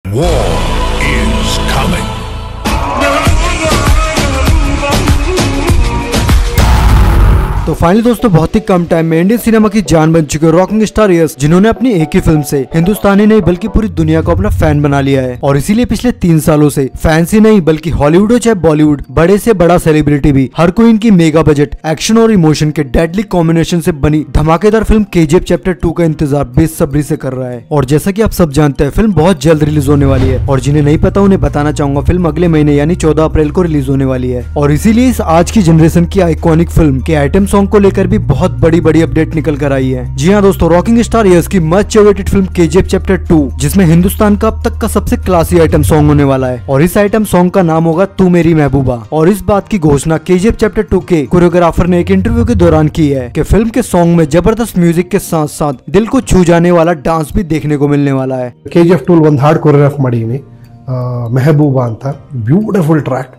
War is coming. तो finally दोस्तों बहुत ही कम टाइम में इंडियन सिनेमा की जान बन चुके रॉकिंग स्टार यश, जिन्होंने अपनी एक ही फिल्म से हिंदुस्तानी नहीं बल्कि पूरी दुनिया को अपना फैन बना लिया है। और इसीलिए पिछले 3 सालों से फैंस ही नहीं बल्कि हॉलीवुड हो चाहे बॉलीवुड, बड़े से बड़ा सेलिब्रिटी भी हर कोई इनकी मेगा बजट एक्शन और इमोशन के डेडली कॉम्बिनेशन से बनी धमाकेदार फिल्म केजीएफ चैप्टर 2 का इंतजार बेसब्री से कर रहा है। और जैसा की आप सब जानते हैं, फिल्म बहुत जल्द रिलीज होने वाली है और जिन्हें नहीं पता उन्हें बताना चाहूंगा, फिल्म अगले महीने यानी 14 अप्रैल को रिलीज होने वाली है। और इसीलिए इस आज की जनरेशन की आइकॉनिक फिल्म के आइटम सॉन्ग को लेकर भी बहुत बड़ी अपडेट निकल कर आई है। जी हाँ दोस्तों, रॉकिंग स्टार यश की much awaited film KGF chapter 2, जिसमें हिंदुस्तान का अब तक का सबसे क्लासी आइटम सॉन्ग होने वाला है। और इस आइटम सॉन्ग का नाम होगा तू मेरी महबूबा। और इस बात की घोषणा केजीएफ चैप्टर 2 के कोरियोग्राफर ने एक इंटरव्यू के दौरान की है कि फिल्म के सॉन्ग में जबरदस्त म्यूजिक के साथ साथ दिल को छू जाने वाला डांस भी देखने को मिलने वाला है। KGF 2 ಒಂದು ಹಾಡು ಕೊರಿಯೋಗ್ರಾಫ್ ಮಾಡೀನಿ, ಮೆಹಬೂಬಾ ಅಂತ, ಬ್ಯೂಟಿಫುಲ್ ಟ್ರ್ಯಾಕ್,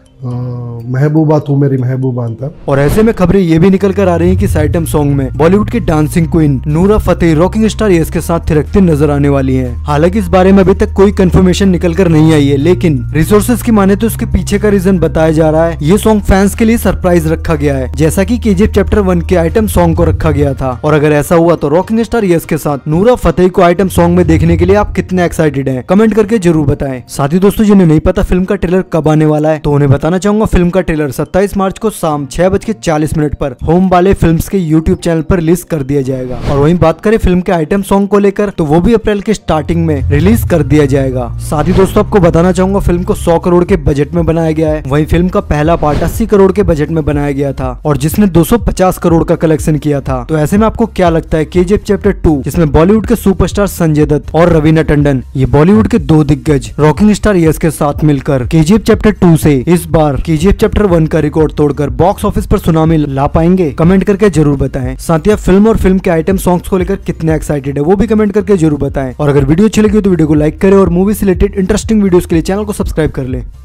महबूबा तू मेरी महबूबा अंता। और ऐसे में खबरें ये भी निकल कर आ रही हैं कि इस आइटम सॉन्ग में बॉलीवुड की dancing queen Nora Fatehi rocking star Yash के साथ थिरकती नजर आने वाली हैं। हालांकि इस बारे में अभी तक कोई कंफर्मेशन निकल कर नहीं आई है, लेकिन रिसोर्सेज की माने तो इसके पीछे का रीजन बताया जा रहा है ये सॉन्ग फैंस के लिए सरप्राइज रखा गया है, जैसा की केजीएफ चैप्टर 1 के आइटम सॉन्ग को रखा गया था। और अगर ऐसा हुआ तो रॉकिंग स्टार यश के साथ नूरा फतेही को आइटम सॉन्ग में देखने के लिए आप कितने एक्साइटेड हैं, कमेंट करके जरूर बताएं। साथ ही दोस्तों, जिन्हें नहीं पता फिल्म का ट्रेलर कब आने वाला है, तो उन्हें बताना चाहूंगा फिल्म का ट्रेलर 27 मार्च को शाम 6:40 पर होम वाले फिल्म्स के यूट्यूब चैनल पर रिलीज कर दिया जाएगा। और वहीं बात करें फिल्म के आइटम सॉन्ग को लेकर, तो वो भी अप्रैल के स्टार्टिंग में रिलीज कर दिया जाएगा। साथ ही दोस्तों, आपको बताना चाहूंगा फिल्म को 100 करोड़ के बजट में बनाया गया है। वहीं फिल्म का पहला पार्ट 80 करोड़ के बजट में बनाया गया था और जिसने 250 करोड़ का कलेक्शन किया था। तो ऐसे में आपको क्या लगता है केजीएफ चैप्टर 2, जिसमें बॉलीवुड के सुपरस्टार संजय दत्त और रवीना टंडन, ये बॉलीवुड के 2 दिग्गज रॉकिंग स्टार यश के साथ मिलकर केजीएफ चैप्टर 2 से इस बार केजीएफ चैप्टर 1 का रिकॉर्ड तोड़कर बॉक्स ऑफिस पर सुनामी ला पाएंगे? कमेंट करके जरूर बताएं। साथ ही आप फिल्म और फिल्म के आइटम सॉन्ग्स को लेकर कितने एक्साइटेड है वो भी कमेंट करके जरूर बताएं। और अगर वीडियो अच्छी लगी तो वीडियो को लाइक करें और मूवी से रिलेटेड इंटरेस्टिंग वीडियोस के लिए चैनल को सब्सक्राइब कर लें।